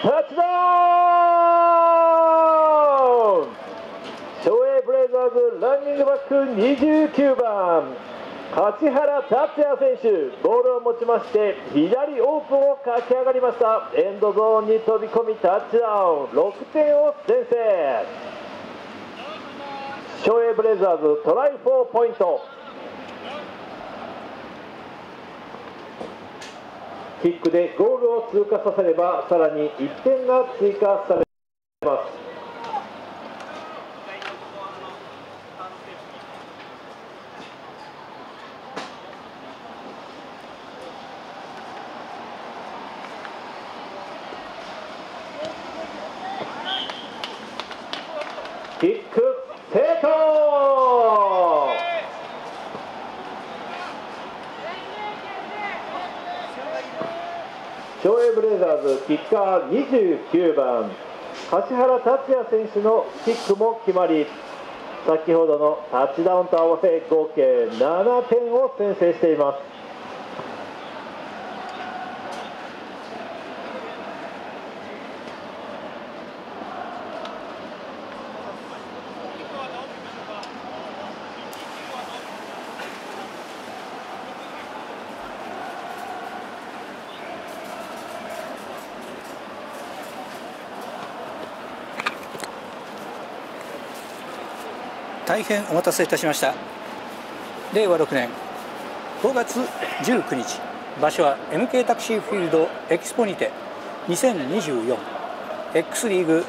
タッチダウン。昭栄ブレイザーズランニングバック29番梶原達也選手、ボールを持ちまして左オープンを駆け上がりました。エンドゾーンに飛び込みタッチダウン、6点を先制。昭栄ブレイザーズトライ4ポイント。キックでゴールを通過させればさらに1点が追加されます。キック成功。昭栄ブレイザーズキッカー29番梶原達也選手のキックも決まり、先ほどのタッチダウンと合わせ合計7点を先制しています。 大変お待たせいたしました。令和6年5月19日、場所は MK タクシーフィールドエキスポにて 2024X リーグ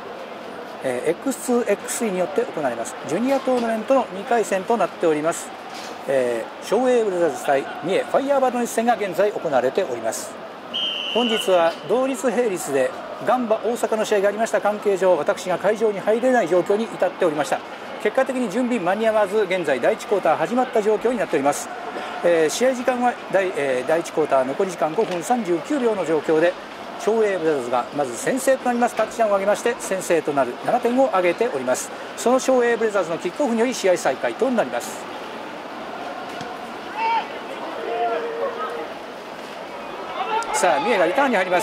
X2X3 によって行われますジュニアトーナメントの2回戦となっております。昭栄ブレザーズ対三重ファイヤーバードの一戦が現在行われております。本日は同率並立でガンバ大阪の試合がありました関係上、私が会場に入れない状況に至っておりました。結果的に準備間に合わず、現在第1クォーター始まった状況になっております。試合時間は第1クォーター残り時間5分39秒の状況で、昭栄ブレザーズがまず先制となりますタッチダウンを上げまして先制となる7点を挙げております。その昭栄ブレザーズのキックオフにより試合再開となります。さあ三重がリターンに入ります。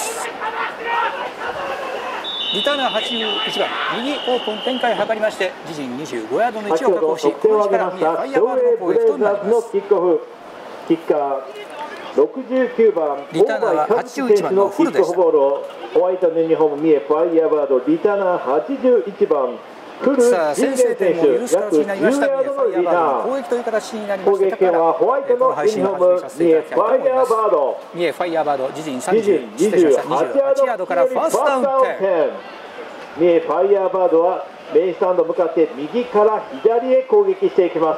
リターナー81番右オープン展開を図りまして自陣25ヤードの位置を確保し、この位置から三重ファイヤーバードの攻撃となります。 キッカー69番リターナーは81番のフルでした。 ホワイトのユニフォーム三重ファイヤーバードリターナー81番フル。 さあ先制点を許す形になりました三重ファイヤーバードの攻撃という形になりました。 攻撃権はホワイトのユニフォーム三重ファイヤーバード。 三重ファイヤーバード自陣28ヤードからファーストダウン点。 三重ファイヤーバードはメインスタンド向かって右から左へ攻撃していきます。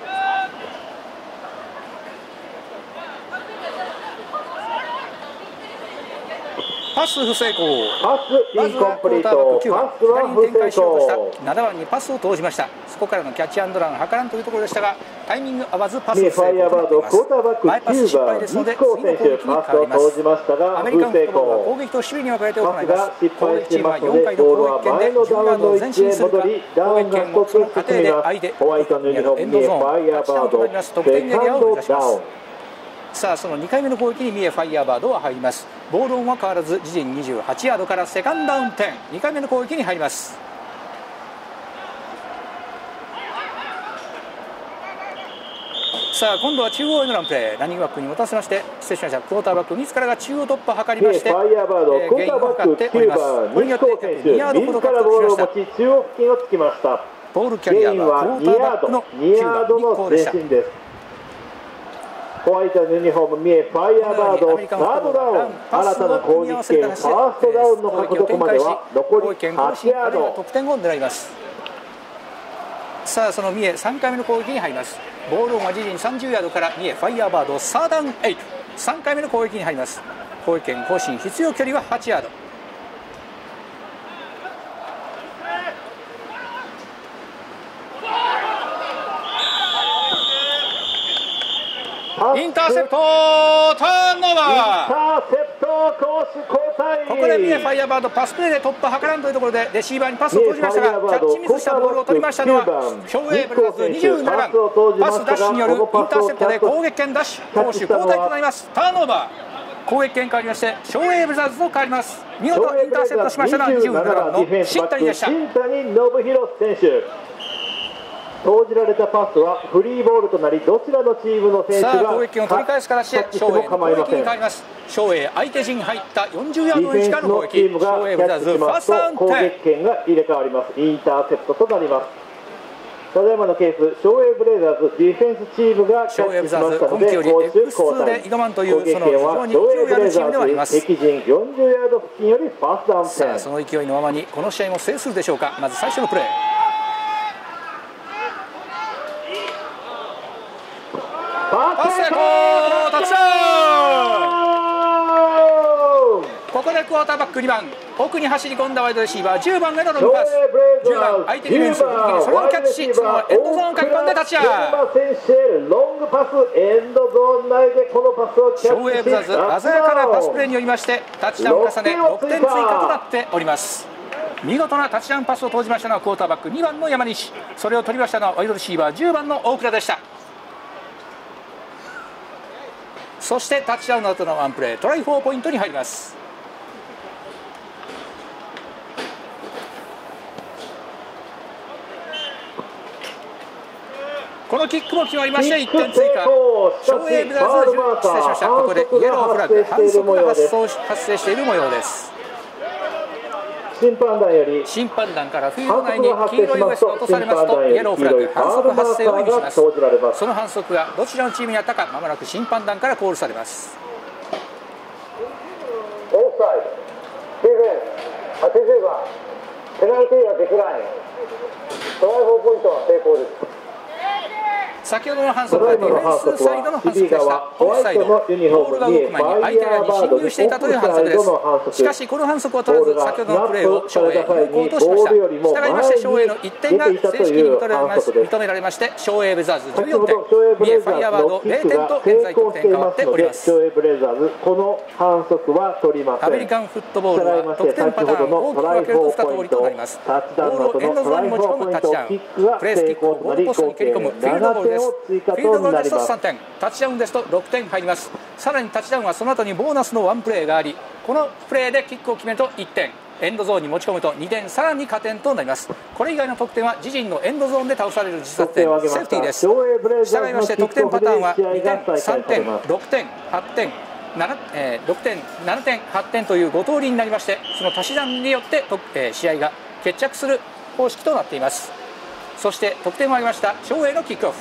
パス不成功。 パスインコンプリート。パスは不成功。 7番にパスを投じました。そこからのキャッチアンドラン図らんというところでしたが、タイミング合わずパス不成功となっています。クォーターバック9番日光選手パスを投じましたがアメリカンフットボールは攻撃と守備に分かれて行います。攻撃チームは4回の攻撃権で10ヤードを前進するか、攻撃権をその過程で相手ホワイトのユニフォーム三重ファイヤーバード得点エリアを目指します。さあその2回目の攻撃に三重ファイヤーバードは入ります。ボールオンは変わらず自陣28ヤードからセカンドダウン点、2回目の攻撃に入ります。さあ今度は中央へのランプレー、ランニングバックに持たせまして、失礼しました、クォーターバック自らが中央突破を図りまして、 ファイヤーバードクォーターバック9番日光選手自らボールを持ち中央付近をつきました。 ボールキャリアはクォーターバックの9番日光でした。 ホワイトのユニフォーム三重ファイヤーバードサードダウン、新たな攻撃権ファーストダウンの獲得までは残り8ヤード。 得点を狙います。さあその三重3回目の攻撃に入ります。ボールオンは自陣30ヤードから三重ファイヤーバードサーダウン8、3回目の攻撃に入ります。攻撃権更新、必要距離は8ヤード。インターセプトターンオーバー。ここで三重ファイヤーバードパスプレーで突破図らんというところでレシーバーにパスを投じましたが、キャッチミスしたボールを取りましたのは昭栄ブレザーズ27番。パスダッシュによるインターセプトで攻撃権ダッシュ、攻守交代となります。ターンオーバー。 攻撃権変わりましてショーエイブラザーズと変わります。見事インターセプトしましたのは27番の新谷でした。 新谷信弘選手、投じられたパスはフリーボールとなり、どちらのチームの選手がさあ攻撃権を取り返す形でショーエイの攻撃に変わります。ショーエイ相手陣入った40ヤードの位置からの攻撃、ショーエイブラザーズファーストダウン攻撃権が入れ替わります。インターセプトとなります。ただいまのケース、ショーエイブレイザーズディフェンスチームがキャッチしましたので、攻守交代。 挑まんというその非常に勢いあるチームではあります。 敵陣40ヤード付近よりファーストダウン10。 さあその勢いのままにこの試合も制するでしょうか。まず最初のプレー、パス成功、タッチダウン。ここでクォーターバック2番、奥に走り込んだワイドレシーバー10番へのロングパス、10番相手ディフェンス、それをキャッチし、そのエンドゾーンを書き込んでタッチダウン。 ロングパス、エンドゾーン内でこのパスをキャッチし、 ショーエイブラザーズ鮮やかなパスプレーによりましてタッチダウンを重ね6点追加となっております。見事なタッチダウンパスを投じましたのはクォーターバック2番の山西、それを取りましたのはワイドレシーバー10番の大倉でした。そしてタッチダウンの後のワンプレー、トライ4ポイントに入ります。このキックも決まりまして1点追加。ショーエイブラザーズ、失礼しました。ここでイエローフラッグ、反則が発生している模様です。 審判団からフィールド内に黄色いウエストが落とされますとイエローフラッグ、反則発生を意味します。その反則がどちらのチームにあったか、まもなく審判団からコールされます。 オフサイド、ディフェンス80番、ペナルティーはデクライン、トライ4ポイントは成功です。 先ほどの反則はディフェンスサイドの反則でした。オフサイド、ボールが動く前に相手側に侵入していたという反則です。しかしこの反則を取らず、先ほどのプレーをショーエイ有効としました。したがいましてショーエイの1点が正式に認められまして、ショーエイブラザーズ14点、三重ファイヤーバード0点と現在得点変わっております。 ショーエイブラザーズ、この反則は取りません。 アメリカンフットボールは得点パターンを大きく分けると2通りとなります。ボールをエンドゾーンに持ち込むタッチダウン、プレースキックをゴールポストに蹴り込むフィールドゴールです。フィールドゴールですと3点、タッチダウンですと6点入ります。さらにタッチダウンはその後にボーナスのワンプレーがあり、このプレーでキックを決めると1点、エンドゾーンに持ち込むと2点、さらに加点となります。これ以外の得点は自陣のエンドゾーンで倒される自殺点、セーフティーです。したがいまして得点パターンは2点、3点、6点、8点、6点、7点、8点という5通りになりまして、その足し算によって試合が決着する方式となっています。そして得点もありましたショーエイのキックオフ。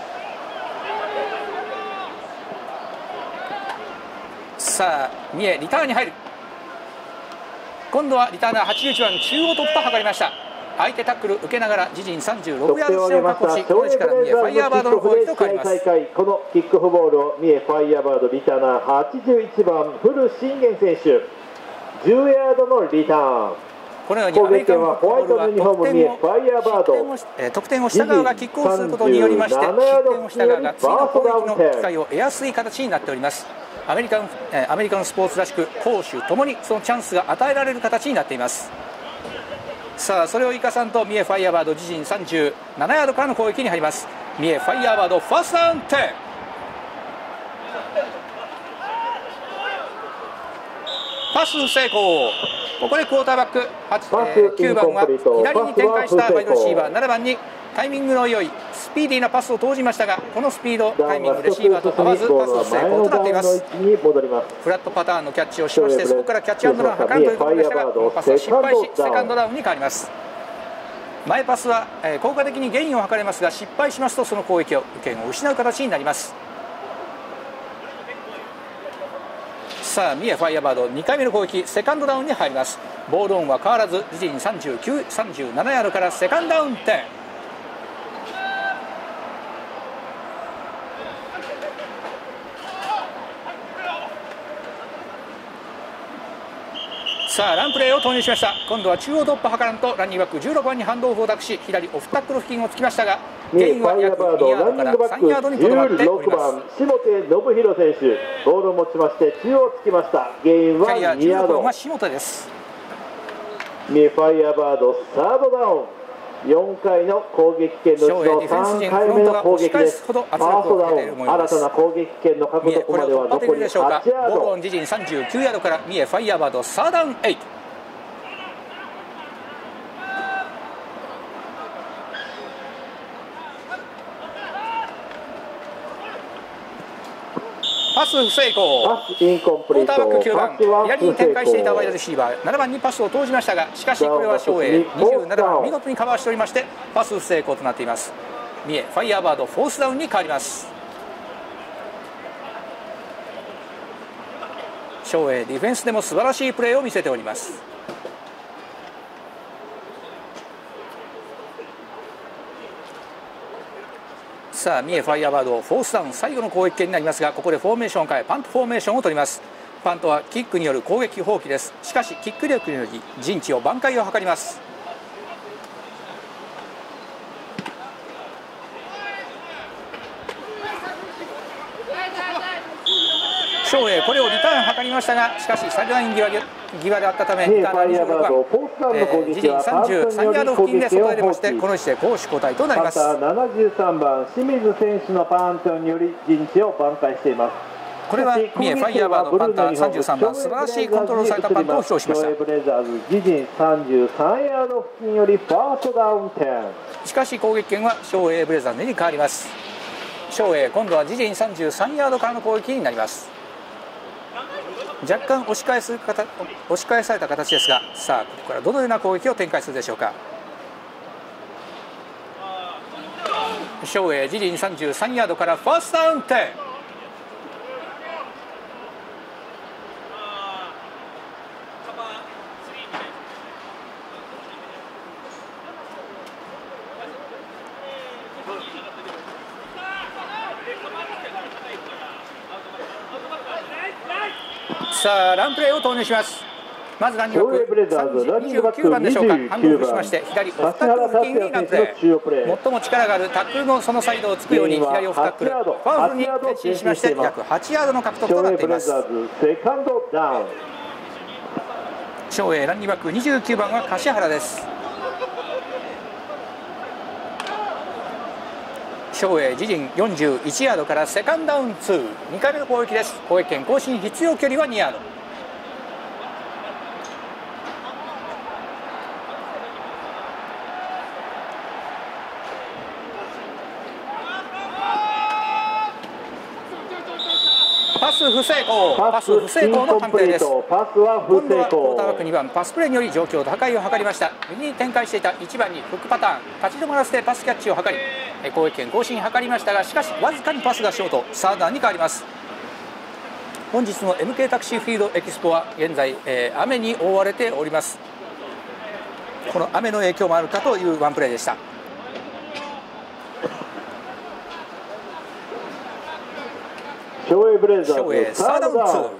さあ三重リターンに入る。今度はリターナー81番中央突破図りました。相手タックル受けながら自陣36ヤード地点を確保し、この位置から三重ファイヤーバードの攻撃と変わります。 このキックオフボールを三重ファイヤーバードリターナー81番古信玄選手、10ヤードのリターン。 このようにアメリカンフットボールは得点をした側がキックオフすることによりまして、得点をした側が次の攻撃の機会を得やすい形になっております。アメリカンスポーツらしく攻守ともにそのチャンスが与えられる形になっています。さあそれを生かさんと三重ファイヤーバード自陣37ヤードからの攻撃に入ります。三重ファイヤーバードファーストダウン10、パス成功。ここでクォーターバック9番は左に展開したワイドレシーバー7番にタイミングの良いスピーディーなパスを投じましたが、このスピードタイミングレシーバーと合わずパス成功となっています。フラットパターンのキャッチをしまして、そこからキャッチアンドランを図るということでしたが、このパスは失敗しセカンドダウンに変わります。前パスは効果的にゲインを図れますが、失敗しますとその攻撃を権を失う形になります。さあ三重ファイヤーバード2回目の攻撃、セカンドダウンに入ります。ボールオンは変わらず自陣37ヤードからセカンドダウン10。さあランプレーを投入しました。今度は中央突破図らんとランニングバック16番にハンドオフを託し、左オフタックル付近をつきましたが、ゲインは約2ヤードから3ヤードにとどまっております。 下手信弘選手、ボールを持ちまして中央つきました。ゲインは2ヤード。 は下手です。 三重ファイヤーバードサードダウン。 4回の攻撃権のうちの3回目の攻撃です。ファーストダウン、新たな攻撃権の獲得までは残り8ヤード。 ボールオン自陣39ヤードから三重ファイヤーバードサーダウン8。パス不成功。クォーターバック9番、左に展開していたワイドレシーバー7番にパスを投じましたが、しかしこれは照英27番見事にカバーしておりまして、パス不成功となっています。三重ファイヤーバードフォースダウンに変わります。照英ディフェンスでも素晴らしいプレーを見せております。さあ三重ファイヤーバードフォースダウン最後の攻撃権になりますが、ここでフォーメーションを変えパントフォーメーションを取ります。パントはキックによる攻撃放棄です。しかしキック力により陣地を挽回を図ります。照英これをリターン図りましたが、しかしサイドライン際であったためリターン26番自陣33ヤード付近で外へ出まして、この位置で攻守交代となります。 73番清水選手のパントにより陣地を挽回しています。 これは三重ファイヤーバードパンター33番素晴らしいコントロールされたパントを披露しました。 ブレザーズ自陣33ヤード付近よりファーストダウン10。 しかし攻撃権は照英ブレザーズに変わります。照英今度は自陣33ヤードからの攻撃になります。若干押し返された形ですが、さあここからどのような攻撃を展開するでしょうか。照英自陣33ヤードからファーストダウン10。さあランプレーを投入します。まずランニングバック29番でしょうか、ハンドオフしまして左オフタックル付近にランプレー、最も力があるタックルのそのサイドをつくように左オフタックルファウルに前進しまして約8ヤードの獲得となっています。照英ランニングバック29番は柏原です。照英自陣41ヤードからセカンドダウン2、2回目の攻撃です。攻撃権更新必要距離は2ヤード。パス不成功、パス不成功の判定です。今度はクォーターバック2番パスプレーにより状況打開を図りました。右に展開していた1番にフックパターン立ち止まらせてパスキャッチを図り攻撃権更新図りましたが、しかしわずかにパスがショート、サーダーに変わります。本日の MK タクシーフィールドエキスポは現在、雨に覆われております。この雨の影響もあるかというワンプレーでした。 照英ブレザ照英ーズサーダウン2。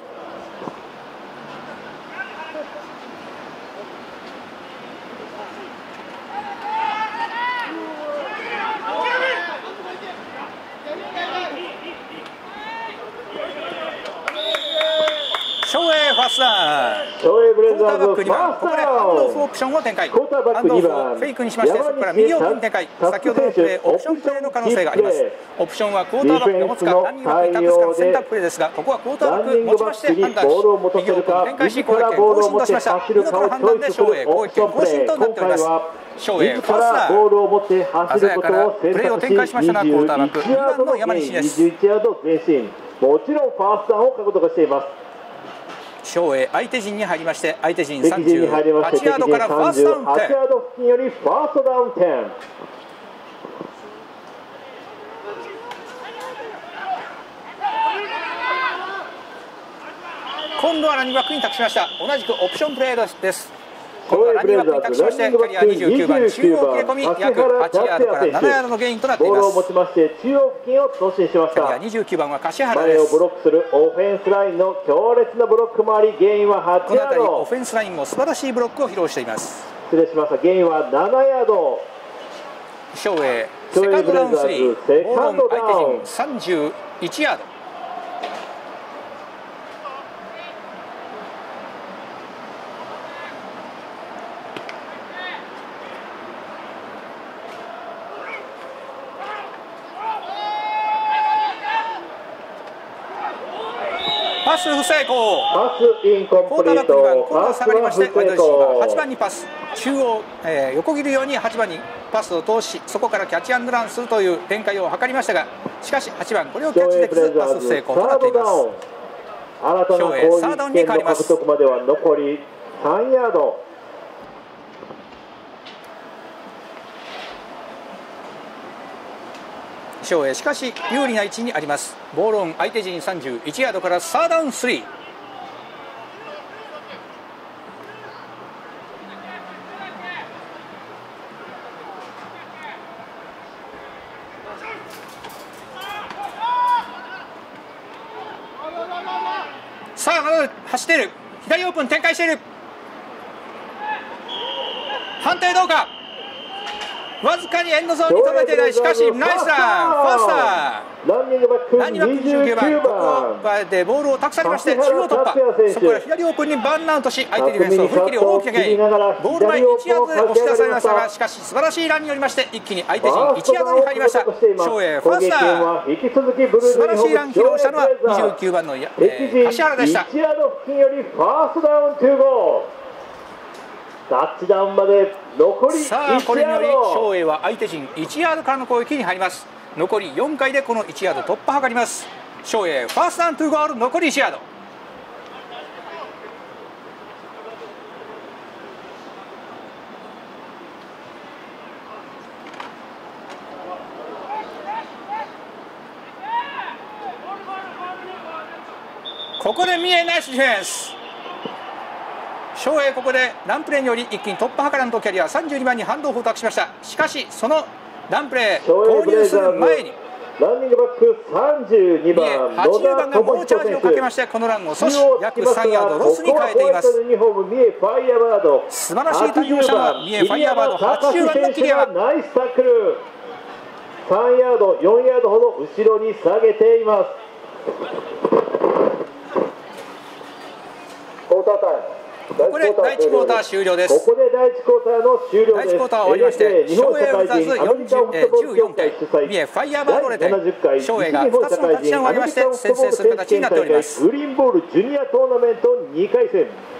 照英ファーストダウン。 照英ブレザーズク2番、ここでハンドオフオプションを展開。ハンドオフをフェイクにしまして、そこから右奥に展開。先ほどのプレーオプションプレーの可能性があります。オプションはクォーターバックが持つかランニングバックに託すかの選択プレーですが、ここはクォーターバック持ちまして判断し右奥に展開し攻撃権更新としました。見事な判断で照英攻撃権更新となっております。照英ファーストダウン。鮮やかなプレーを展開しましたが、クォーターバック2番の山西です。 21ヤード前進、もちろんファーストダウンを獲得しています。 照英相手陣に入りまして、相手陣38ヤードからファーストダウン10。 8ヤード付近よりファーストダウン10。 今度はランニングバックに託しました。同じくオプションプレーです。今度はランニングバックに託しまして、キャリア29番中央切れ込み約8ヤードから7ヤードのゲインとなっています。 ボールを持ちまして中央付近を突進しました。 キャリア29番は柏原です。 前をブロックするオフェンスラインの強烈なブロックもあり、ゲインは8 このヤード。 辺りオフェンスラインも素晴らしいブロックを披露しています。 失礼しました。ゲインは7ヤード。 照英セカンドダウン3、ボールオン相手陣31ヤード。 パス不成功。 パスインコンクォーターバップリート。 ク2番コーナーパス下がりまして、 は不成ワイドレシーバー功。 8番にパス、中央、横切るように8番にパスを通し、そこからキャッチアンドランするという展開を図りましたが、しかし8番これをキャッチできずパス不成功となっています。 新たな攻撃権の獲得までは残り3ヤード。 照英しかし有利な位置にあります。ボールオン相手陣31ヤードからサードダウン3。さあまだ走っている。左オープン展開している。判定どうか。わずかにエンドゾーンに届いていない。しかしナイスラン、ファースター。 ランニングバック 29番、ここでボールを託されまして、中央突破、そこから左オープンにバンアウトし、相手ディフェンスを振り切り大きなゲイン、ボール前1ヤードで押し出されましたが、しかし素晴らしいランによりまして、一気に相手陣1ヤードに入りました。照英ファースター、素晴らしいランを披露したのは29番の柏原でした。 1ヤード付近よりファーストダウン2ゴー。タッチダウンまで残り1ヤード。 さあこれにより照英は相手陣1ヤードからの攻撃に入ります。残り4回でこの1ヤード突破を図ります。照英ファーストダウン2ゴール、残り1ヤード。ここで三重ナイスディフェンス。照英ここでランプレーにより一気に突破を図らんとキャリア32番にハンドオフを託しました。しかしそのランプレー投入する前にランニングバック32番 80番が猛チャージをかけまして、このランを阻止、約3ヤードロスに変えています。素晴らしい対応したのは三重ファイヤーバード80番の桐山。 ナイスタックル。3ヤード4ヤードほど後ろに下げています。クォータータイム。 ここで第1クォーター終了です。 ここで第1クォーターの終了です。 第1クォーター終わりまして、照英ウザーズ14点、三重ファイヤーバード0点、照英が2つのタッチダウンを挙げまして先制する形になっております。 グリーンボールジュニアトーナメント2回戦。